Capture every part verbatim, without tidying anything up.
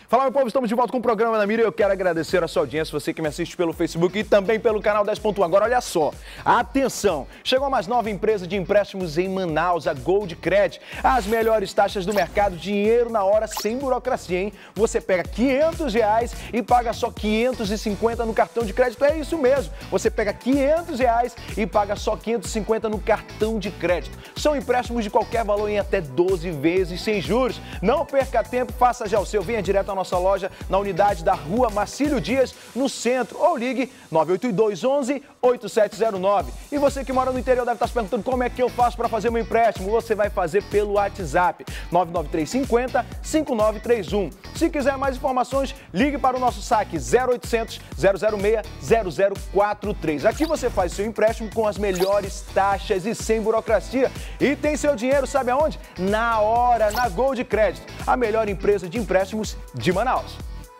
Fala, meu povo, estamos de volta com o programa Na Mira e eu quero agradecer a sua audiência, você que me assiste pelo Facebook e também pelo canal dez ponto um. Agora, olha só, atenção, chegou a mais nova empresa de empréstimos em Manaus, a Gold Credit. As melhores taxas do mercado, dinheiro na hora, sem burocracia, hein? Você pega quinhentos reais e paga só quinhentos e cinquenta no cartão de crédito, é isso mesmo. Você pega quinhentos reais e paga só quinhentos e cinquenta no cartão de crédito. São empréstimos de qualquer valor em até doze vezes sem juros. Não perca tempo, faça já o seu, venha direto à nossa loja na unidade da Rua Marcílio Dias, no centro, ou ligue nove oito dois, onze, oito sete zero nove. E você que mora no interior deve estar se perguntando como é que eu faço para fazer meu empréstimo. Você vai fazer pelo WhatsApp nove nove três cinco zero, cinco nove três um. Se quiser mais informações, ligue para o nosso saque zero oitocentos, zero zero seis, zero zero quatro três. Aqui você faz seu empréstimo com as melhores taxas e sem burocracia. E tem seu dinheiro, sabe aonde? Na hora, na Gold Credit, a melhor empresa de empréstimos de Manaus.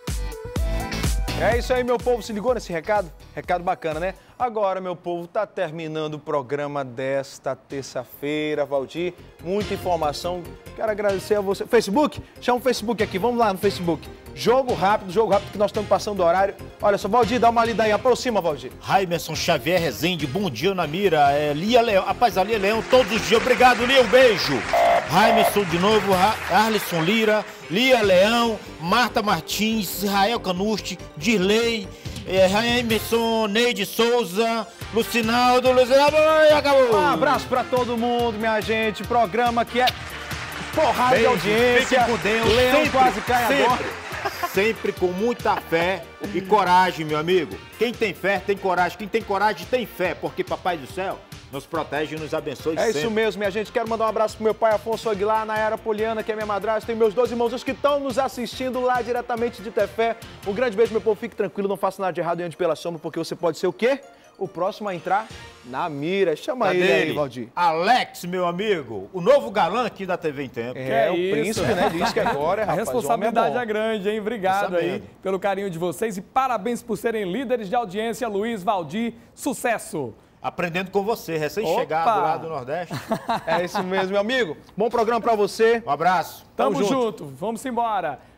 É isso aí, meu povo. Se ligou nesse recado? Recado bacana, né? Agora, meu povo, tá terminando o programa desta terça-feira, Valdir. Muita informação. Quero agradecer a você. Facebook? Chama o Facebook aqui. Vamos lá no Facebook. Jogo rápido, jogo rápido, que nós estamos passando do horário. Olha só, Valdir, dá uma lida aí. Aproxima, Valdir. Raimerson Xavier Rezende, bom dia na mira. É, Lia Leão. Rapaz, a Lia Leão todos os dias. Obrigado, Lia. Um beijo. Raimerson de novo, Arlisson Lira, Lia Leão, Marta Martins, Israel Canuste, Dirley, é, Raimerson, Neide Souza, Lucinaldo, Lucinaldo, e acabou. Um abraço pra todo mundo, minha gente. Programa que é porrada de audiência. Fique com Deus. Leão sempre, quase cai sempre, agora. Sempre com muita fé e coragem, meu amigo. Quem tem fé, tem coragem. Quem tem coragem, tem fé. Porque Papai do Céu nos protege e nos abençoe é sempre. É isso mesmo, minha gente. Quero mandar um abraço pro meu pai Afonso Aguilar, Nayara Poliana, que é minha madrasta, tem meus dois irmãos que estão nos assistindo lá diretamente de Tefé. Um grande beijo, meu povo. Fique tranquilo, não faça nada de errado e ande pela sombra, porque você pode ser o quê? O próximo a entrar na mira. Chama Cadê ele aí, ele? Valdir. Alex, meu amigo, o novo galã aqui da T V em Tempo. É, é o isso? príncipe, né? Diz que agora, rapaz, a responsabilidade é, é grande, hein? Obrigado aí pelo carinho de vocês e parabéns por serem líderes de audiência, Luiz, Valdir. Sucesso! Aprendendo com você, recém-chegado lá do Nordeste. É isso mesmo, meu amigo. Bom programa pra você. Um abraço. Tamo, Tamo junto. junto. Vamos embora.